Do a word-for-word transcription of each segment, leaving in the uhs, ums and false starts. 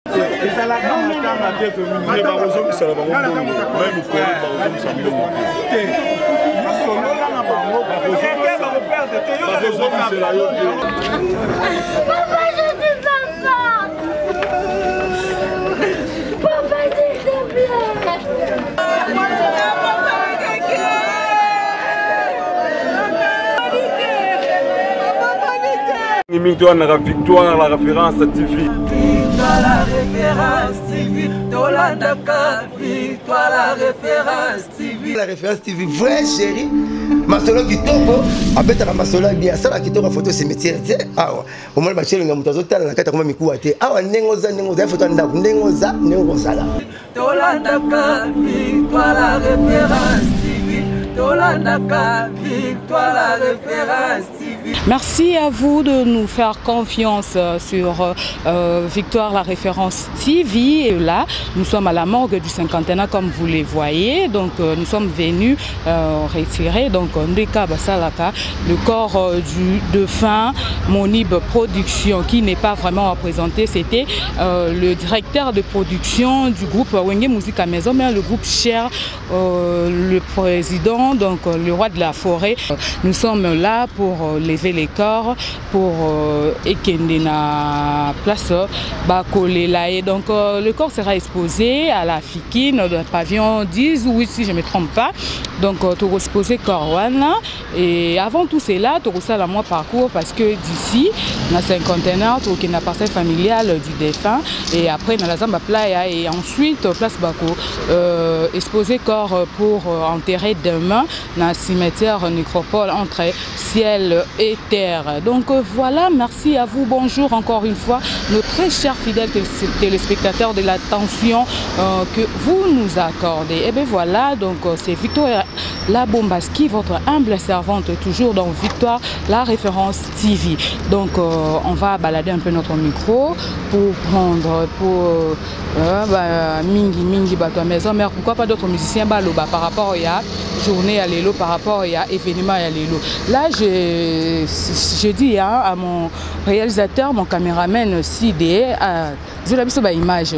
Victoire, la victoire, la référence T V. Victoire, la référence T V. Tolandaka, victoire, la référence T V. La référence T V, vrai chéri. Masolo kitoko, abeta la masolo bien. Ça la kitoko photo cimetière. Ah ouais. Au moins, ma chérie, on a monté à la carte comme un mikuate. Ah ouais, nengoza, nengoza, photo ndaku, nengoza, nengoza là. Tolandaka, victoire, la référence T V. Tolandaka, victoire, la référence T V. Merci à vous de nous faire confiance sur euh, Victoire, la référence T V. Et là, nous sommes à la morgue du cinquantenaire, comme vous les voyez. Donc, euh, nous sommes venus euh, retirer donc Ndeka Basalaka, le corps euh, du défunt Monib Production, qui n'est pas vraiment représenté. C'était euh, le directeur de production du groupe Wenge Musique à Maison, mais le groupe Cher, euh, le président, donc euh, le roi de la forêt. Nous sommes là pour euh, lever les corps pour euh, ekende na place Bakolela. Et donc euh, le corps sera exposé à la Fikine de pavillon dix ou huit si je ne me trompe pas. Donc euh, tu exposé Corwana. Et avant tout cela, tu as la moi parcours parce que d'ici na cinquantenaire tu as une parcelle familiale du défunt et après na la Zamba Playa et ensuite place Bako euh, exposé corps pour euh, enterrer demain na cimetière nécropole entre ciel et terre. Donc voilà, merci à vous, bonjour encore une fois, nos très chers fidèles téléspectateurs, de l'attention euh, que vous nous accordez. Et bien voilà, donc c'est Victoire la Bombaski, votre humble servante, toujours dans Victoire, la référence T V. Donc euh, on va balader un peu notre micro pour prendre, pour euh, bah, Mingi, Mingi, Bato Maison, mais pourquoi pas d'autres musiciens baloba par rapport à journée à l'élo, par rapport à événement à l'élo. Là, je, je dis hein, à mon réalisateur, mon caméraman C D, à je l'ai vu sur l'image.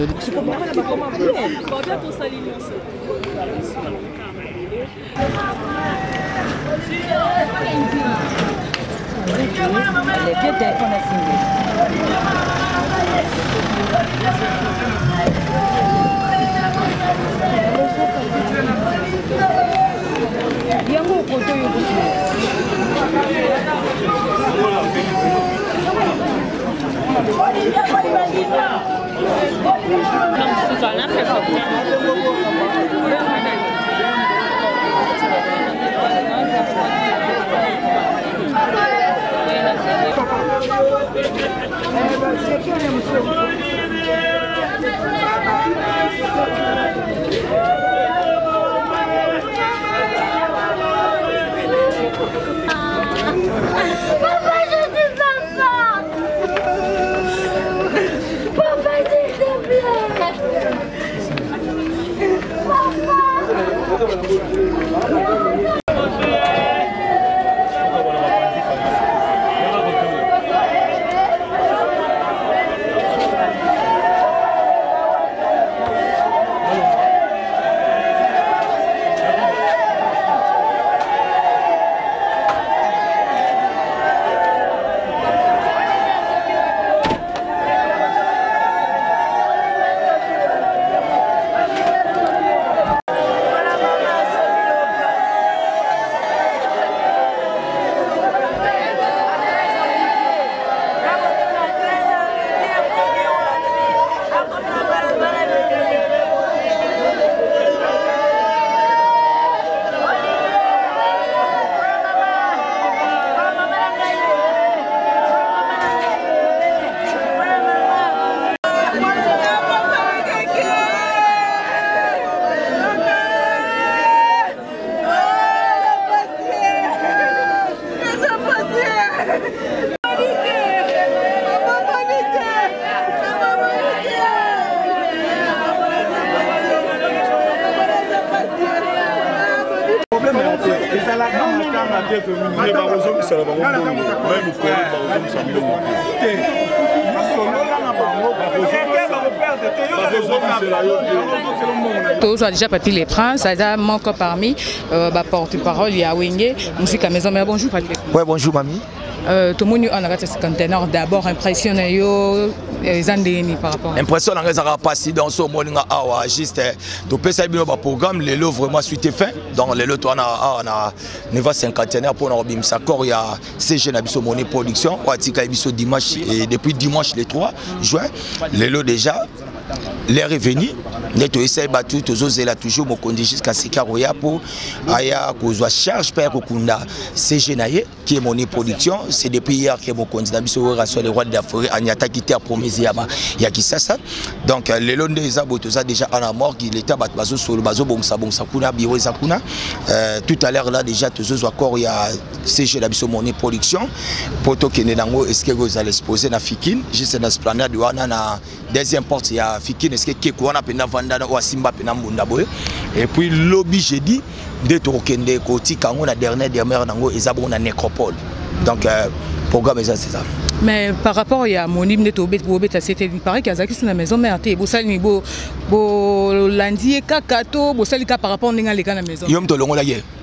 Tous ont déjà parti les princes, ça manque parmi euh, bah, porte-parole, il y a Wenge, musique à maison. Mais bonjour, Patrick. Ouais, bonjour, mamie. Euh, tout le monde en a raté ce conteneur. D'abord, impressionné les Andéni par rapport à impression dans les arabes passés dans ce monde ah juste tout peut ça bien programme les lots vraiment suite fait dans les lots on a on a neuf cinquantenaire pour nous bim ça corps il y a C G na biso money production ou atika biso dimanche et depuis dimanche le trois juin les lots déjà les revenus net essaye battu tous là toujours mon conduit jusqu'à Sekaroya pour aya kozwa charge père kokunda C G naye qui est money production c'est depuis hier que mon conduit biso rassure les rois de la forêt anyata quitté à promesse ya kisasa donc les lots des abotoza déjà en a mort il était bat bazo solo bazo bongsa bongsa kuna biro zakuna tout à l'heure là déjà tous encore il y a C G la biso money production poto kene nango est-ce que vous allez exposer na Fikine juste na esplanade wana na deuxième porte il y a Fikine est-ce que keko wana pena vanda na Simba pena mbunda boy et puis lobby jeudi de to kende ko tikango na dernière dernière nango ezabo na nécropole donc programme ça c'est ça. Mais par rapport à mon hymne de Tobet, c'était il paraît qu'il y a qui sont la maison mère té bosal ni bo bo lundi kakato bosal ka par rapport à les gars la maison. Yom to longo la guerre.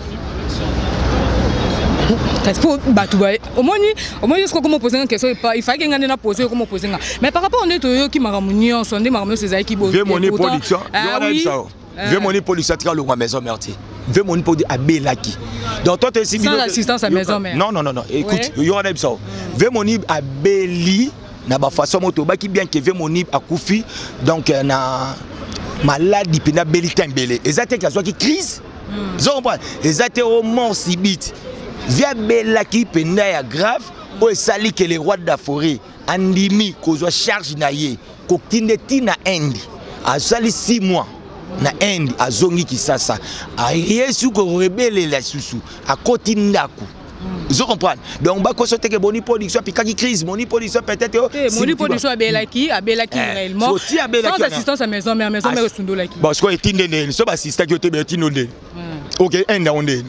Qu'est-ce que bah tu vois au moins au moins jusqu'à comment poser une question il fallait que ngana poser comment poser mais par rapport à to qui m'a munion sondé m'a munion c'est qui bo. Vieux money production. Ah oui. Vieux money production tra longo maison mère té. Vieux money pour à Belaki. Donc toi tu es sans assistance à maison mère. Non non non non écoute il y aura ça. Vieux money à Beli na ba façon moto ba qui bien que vieux money à Koufi donc na maladie pena Beli tembele. Exactement que soit qui crise. Vous comprenez? Exactement au mort sibite. Via Belaki pena ya grave o sali que les rois de la forêt andimi kozwa charge na ye ko kindeti na Inde a sali six mois na Inde a zongi kisasa a yesu ko rebelle la susu a koti ndaku. Vous comprenez? Donc ba ko sote que boni production puis quand crise boni production peut-être boni production a Belaki a Belaki réellement sans assistance à maison mère maison mère Sundolaki. Parce que etinde ne so ba assistant qui était etinde. OK Inde onde.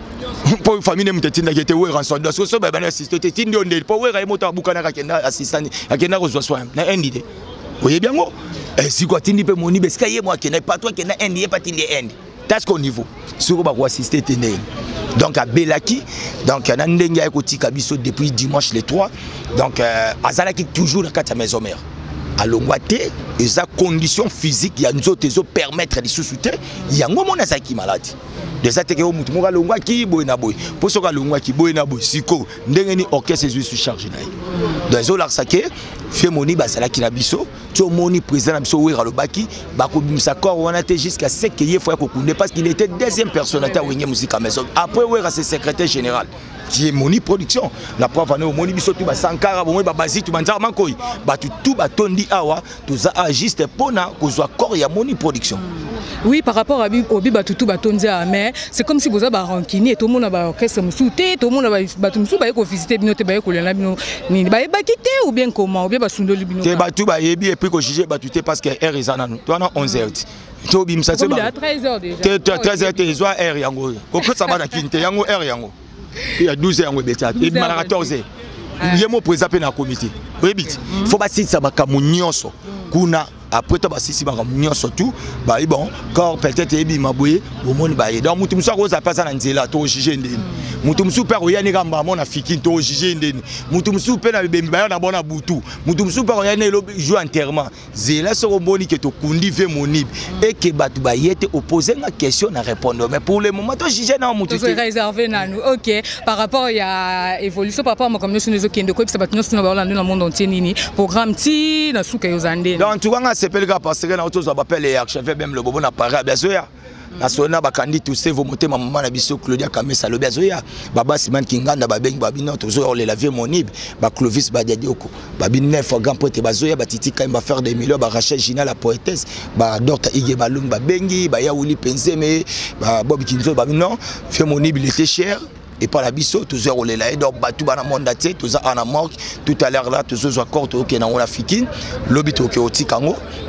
Pour famille ne tinda qui était ouais rançon donc so ba na assistant etinde onde pour ouais moto bukana ka kenda assistant akenda ko soin na Inde. Voyez bien moi et si quoi tindi pe moni parce que moi qui n'est pas toi qui n'a Inde pas tindi Inde. That's qu'au niveau sur ba ko assister tende. Donc à Belaki, donc à Ndenga Ekotika biso depuis dimanche le trois, donc euh, Azalaki toujours dans la maison mère. À Longwate, et sa condition physique, il y a nous autres qui permettre de sous-souter, il y a un moment qui maladie. Déjà, tu es au Moutou, Longwaki, Boenaboy, pour ce que Longwaki, Boenaboy, Siko, Ndengeni, orchestre, c'est sous-chargé. Dans les autres, ça fait moni, Bazalaki Nabiso, tu as moni président Nabiso, Ouera Lobaki, Bako Bimsakor, on a été jusqu'à ce qu'il y ait Kokounde, parce qu'il était deuxième personnalité à Ouénia Musique à Maison. Après, Ouera, c'est secrétaire général. Qui est moni production la preuve on moni biso tout ba sankara bon ba basi tout banza mankoi ba tout ba tondi awa tout ça juste pona ko zo corps ya moni production. Oui, par rapport à Obi Batutu Batondia, mais c'est comme si vous avez rancuni et tout le monde a orchestre moussouté, tout le monde a batumsou ba ko visiter binote ba ko lena bino ni ba ba quitter ou bien comment ou bien ba sundoli bino. Ke batu ba yebi et puis ko juger batuté parce que air ezana nous. Toi non onze heures. To bim ça c'est ba. Il a treize heures déjà. treize heures te zo air yango. Ko ko ça ba na kinte yango air yango. Il y a douze heures et il y a quatorze heures. Il y a mon président dans le comité. Il faut pas si ça va comme nyonso. Kuna après tu vas si ça va comme nyonso tout. Bah bon, quand peut-être il y a maboué, au monde bah donc mutum so ko za pasa na nzela to jije ndeni. Mutum super oya ni kamba mona Fikine to jije ndeni. Mutum super na bembi ba na bona butu. Mutum super oya ne lo joue enterrement. Zela so mboni que to kundi ve monib et que batu ba yete opposer la question na répondre mais pour le moment to jije na mutu. C'est réservé na nous. OK, par rapport à évolution par rapport à comme nous sommes les kende ko ça ba nous ba dans le monde entier nini programme ti na suka yo zande. Donc tu vois c'est le parce que na auto zo appelle les archevêques même le bobo na paré bien sûr. Na sona ba kandi tous ces vos motés maman na biso Claudia Kamesa lo bezoya baba Simon Kinganda ba bengi ba bino tozo le laver monib ba Clovis ba Diadioko ba bin neuf grand pote bazoya ba titi quand ba faire des millions ba Rachel Gina la poétesse ba Docteur Ige Balung ba bengi ba Yaouli Penzeme ba Bob Kinzo ba non fait monib il était cher et par la biso toujours les là donc ba tout ba na monde atié tout ça en amok tout à l'heure là tout ça encore tout que na on a Fikine lobito que oti kango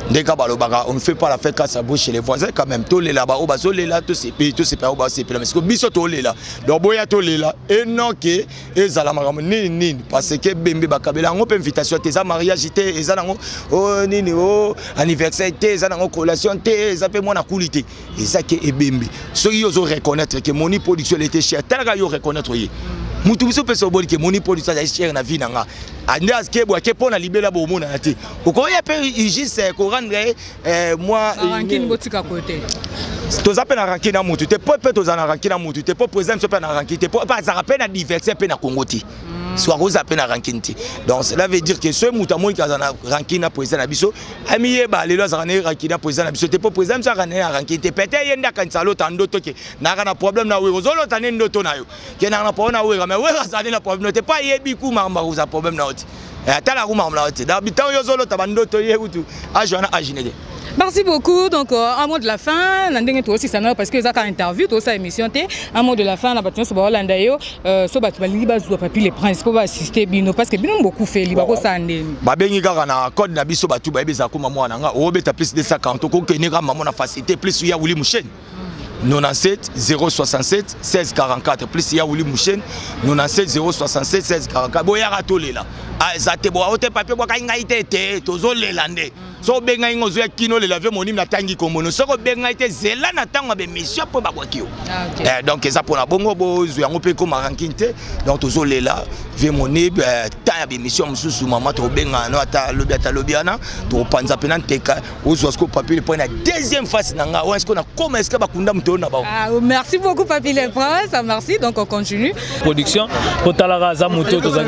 Dès on ne fait pas la fête quand ça bouge chez les voisins quand même. Tous les là-bas, au bas, tous les là, tous ces pays, tous ces pays, au bas, c'est mais c'est que biso tous les là. Donc boya tous les là. Et non que et zalamagam ni ni parce que bembe bakabela on peut invitation tes mariage té et zanango oh nini oh anniversaire té zanango collation té zape moi na qualité. Et ça que et bembe. Ceux qui osent reconnaître que mon production était chère, tel que yo reconnaître yi. Mutu biso pesa oboli que mon production est chère na vie nanga. Ande aske bo ke pona libela bo mona ate. Okoya pe juste ko rendre moi ranking botika côté. Toza pe na ranking na mutu te po pe toza na ranking na mutu te po président pe na ranking te po pas ça rappelle na diverser pe na Congo ti. Soit rosa pe na ranking ti. Donc cela veut dire que ce mutu mo ki na ranking na président na biso amiye ba lelo za na ranking na président na biso te po président ça na ranking te pete yenda kan salo tando to ke na na problème na we zolo tane ndoto na yo. Ke na na po na we mais we za na problème te pas yebi ku mamba rosa problème na oti. Atala ku mamba na oti. Da bitan yo zolo tabando to ye utu a jona a jinede. Merci beaucoup. Donc, euh, un mot de la fin. Parce que ça a interview, tout ça émission. Un mot de la fin. On sur Holandayo. So bat baliba zo papi les principaux va assister bino parce que bino beaucoup fait liba ko sande. Ba bengi kaka na code na biso batu ba ebeza ko mama nanga. O beta plus de cinquante ko kenera maman na facilité plus ya wuli muchen. quatre-vingt-dix-sept zéro soixante-sept seize quarante-quatre plus ya wuli muchen quatre-vingt-dix-sept zéro soixante-sept seize quarante-quatre boya ratolela. Ah ça te boa ote papier boa ka ngaite te tozo lelande. So benga ingo zo ya kino le lave monim na tangi komono soko benga ite zela na tango be mission po ba kwakio eh donc ça pour la bongo bo zo yango pe ko marankinte donc tozo lela ve monib ta ya be mission mususu mama to benga no ata lobi ata lobiana to panza pena teka ozo sko papier le point la deuxième phase nanga ou est-ce qu'on a comme est-ce que ba kunda mto na ba. Ah merci beaucoup Papi le Prince, merci donc on continue production pour talara za moto to za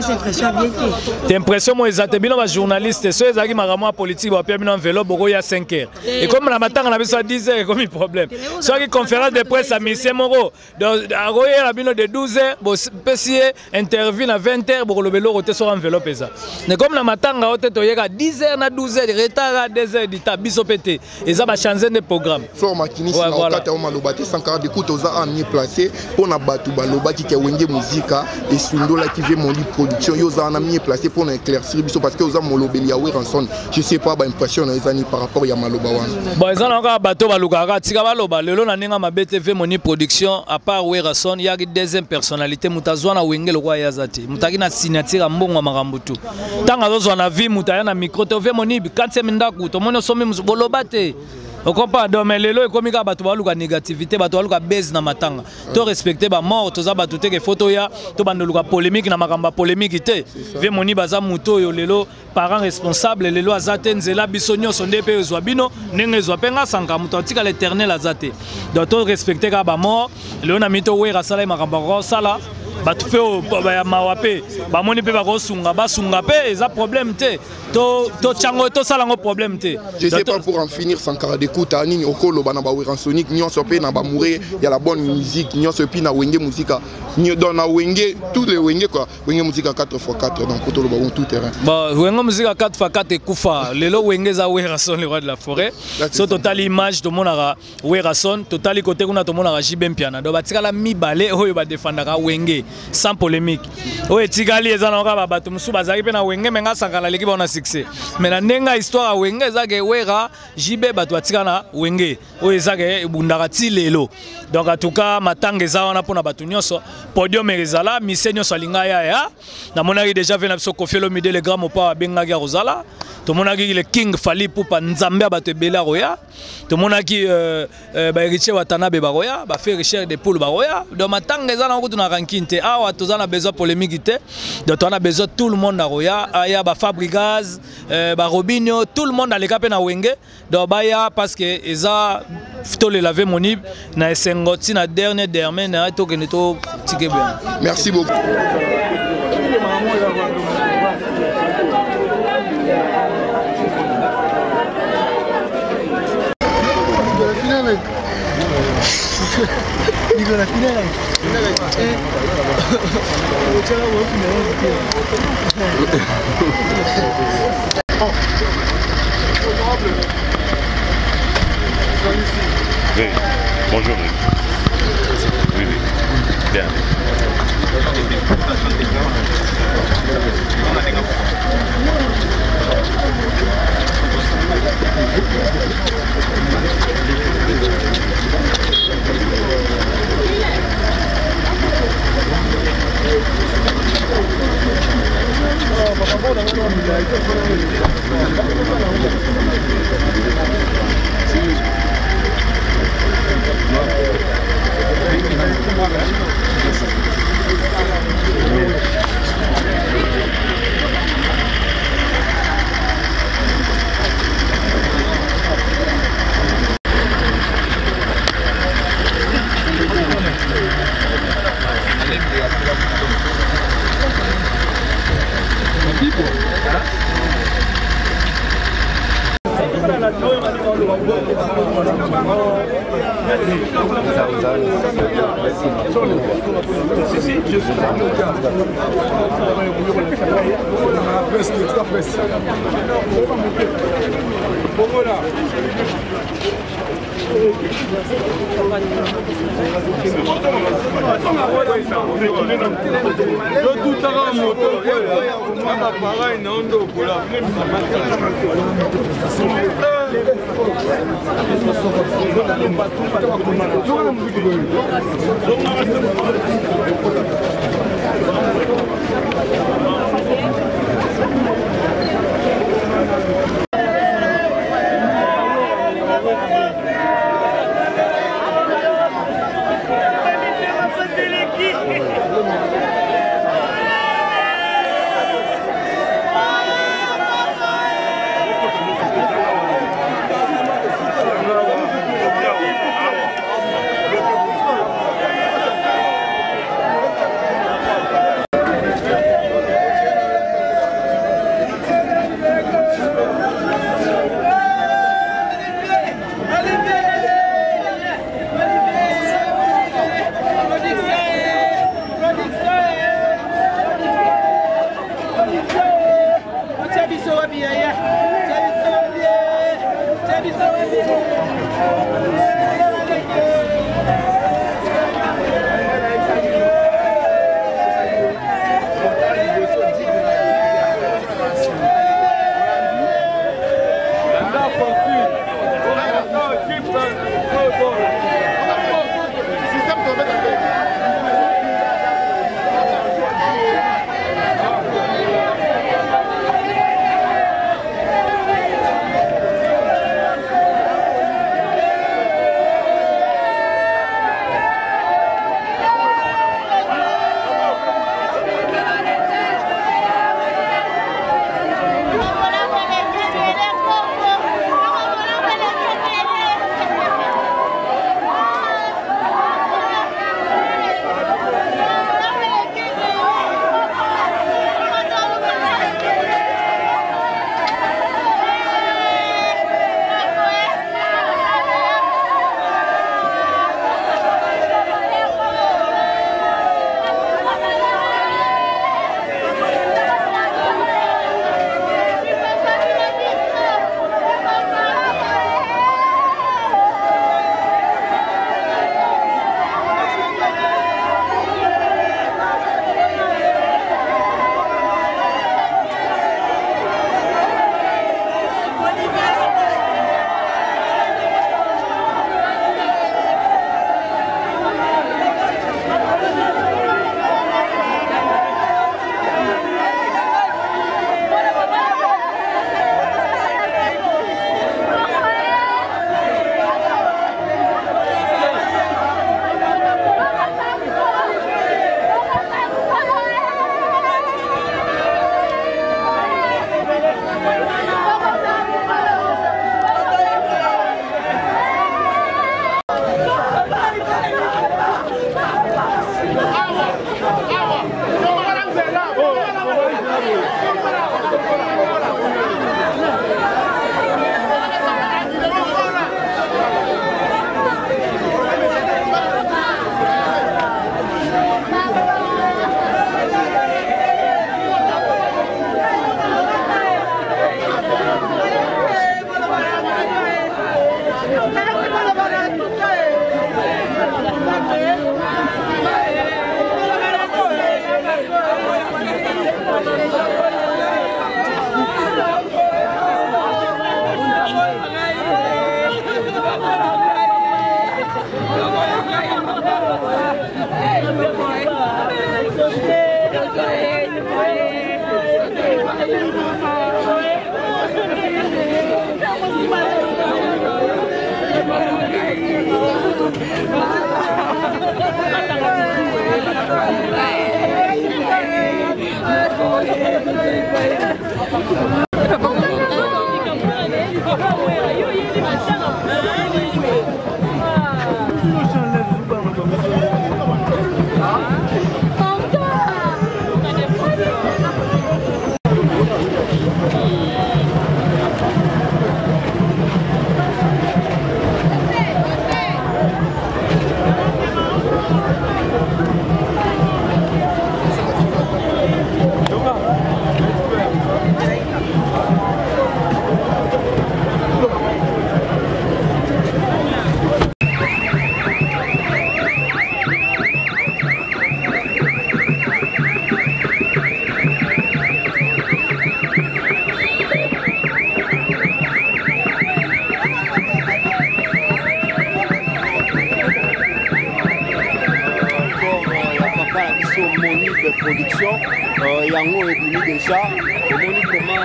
t'es impression moi ezate bino ba journaliste so ezaki makamwa politique ba pia bino enveloppe boko ya cinq heures et comme la matanga na biso à dix heures comme problème so ki conférence de presse à Monsieur Moro donc aroye la bino de douze heures bo pesier interview na vingt heures boko lobelo roté sur enveloppe ça mais comme la matanga ote to yeka dix heures na douze heures retard à deux heures dita biso pété et ça va changer de programme Flor Makini na okata o malobate sankara de coup toza a mis placé pour na batu baloba ki ke wenge musica et sundola qui veut mon production yo za na mis placé pour éclaircir biso parce que oza molobeli ya Weranson je sais pas ba impression na ezani par rapport ya maloba wana bon ezana ka bato balukaka tika baloba lelo na ninga ma B T V moni production à part Weranson ya ki deuxième personnalité mutazwa na wenge lokwa ya zati mutaki na signature mbongo makambo tu tanga zo na vie mutaya na micro to ve moni quatre mindaku to moni somi bolobate. On comprend donc mais lelo ekomi ka bato baluka négativité bato baluka base na matanga to respecter ba mort to za bato te ke photo ya to bandoluka polémique na makamba polémique te ve moni baza muto yo lelo parents responsables lelo azate nzela bisonyo sonde pe ezwa bino ndenge ezwa penga sanka muto atika l'éternel azate donc to respecter ka ba mort lelo na mito wera sala makamba ko sala bato pe ba mawape ba moni pe ba ko sunga ba sunga pe eza problème te to to chango to sala ngo problème te je sais pas pour en finir sankara de kuta nini okolo bana ba Weranson nyonso pe na ba mourir il y a la bonne musique nyonso pe na wenge musica ni dans na wenge tous les wenge quoi wenge musica quatre fois quatre donc pour le tout terrain bon wenge musica quatre fois quatre kufa lelo wenge za Weranson le roi de la forêt so total image to monara Weranson total côté kuna to monara jibempiana do batika la mibale oyo ba défendaka wenge sans polémique oyo tikali ezana ka ba bato musu bazaki pe na wenge menga sangala leki ba na succès mais na ndenga histoire wenge ezake wera jibe bato atika na wenge oyo ezake bundaka ti lelo donc en tout cas matanga eza wana pona bato nyonso podium ezala mise nyonso alinga ya ya na monaki déjà vena biso Koffi Olomide le grand mopa bengaki rozala to monaki le king Fally Ipupa nzambe bato ebela roya to monaki euh ba Richie Watanabe ba roya ba fait Richard de Poule ba roya donc matanga eza na ko tuna ranking te awa to zana besoin polémique te donc on a besoin tout le monde na roya aya ba Fabregas euh ba Robinho tout le monde aleka pe na wenge donc baya parce que eza to le laver monib na sengoti na dernier dernier na to keneto tike bien. Merci beaucoup. Nicolas Finale. Oui, bonjour. Oui, oui. Bien. production yango ebimi déjà omoni comment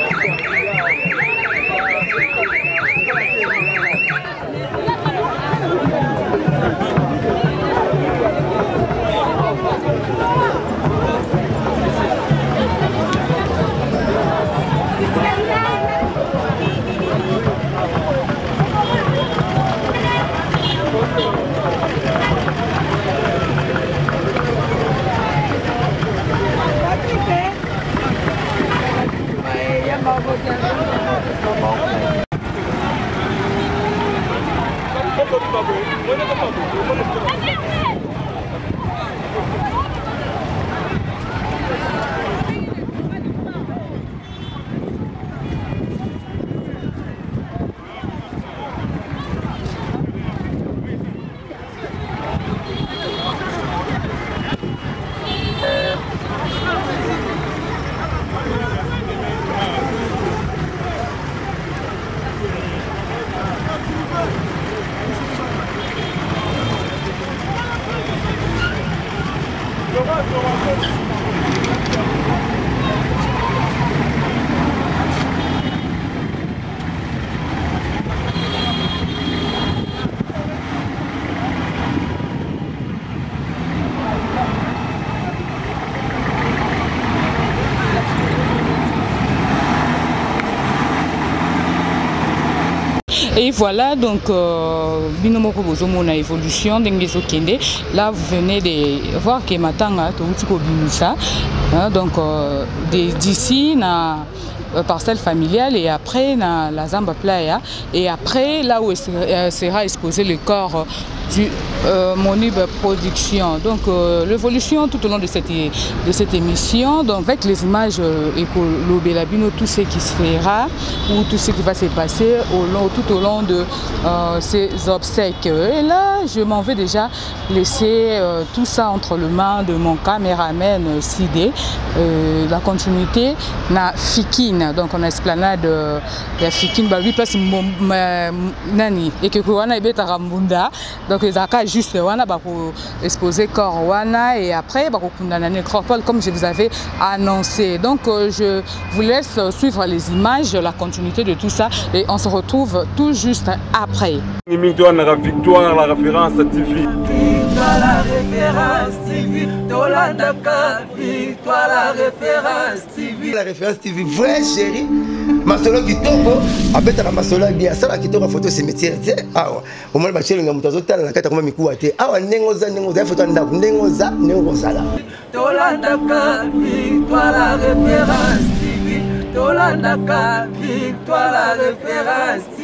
Et voilà, donc, Binomoko Bozomo na évolution d'Engezo Kende. Là, vous venez de voir que Matanga, Toutiko Binissa, donc d'ici, na parcelle familiale, et après, na la Zamba Playa, et après, là où sera exposé le corps du euh, Monib Production. Donc euh, l'évolution tout au long de cette, de cette émission, donc avec les images euh, écolo-bélabino, tout ce qui se fera ou tout ce qui va se passer au long, tout au long de euh, ces obsèques. Et là, je m'en vais déjà laisser euh, tout ça entre les mains de mon caméraman euh, Sidé. Euh, la continuité na Fikine, donc on a esplanade de la Fikine, bah lui place nani et que Kouana ebeta Rambunda. Donc les accords juste wana ba pour exposer corps wana et après ba kunda na nécropole comme je vous avais annoncé. Donc euh, je vous laisse suivre les images, la continuité de tout ça et on se retrouve tout juste après. Victoire la référence T V. Victoire la référence T V. Tolandaka victoire la référence T V. La référence T V vrai chéri. Masolo kitoko abeta na masolo bien ça la kitoko photo cimetière tu sais ah au moins ba chéri ngamuto zotala na kata koma mikuwa te awa nengoza nengoza photo ndaku nengoza nengoza la Tolandaka victoire la référence T V. Tolandaka victoire la référence T V.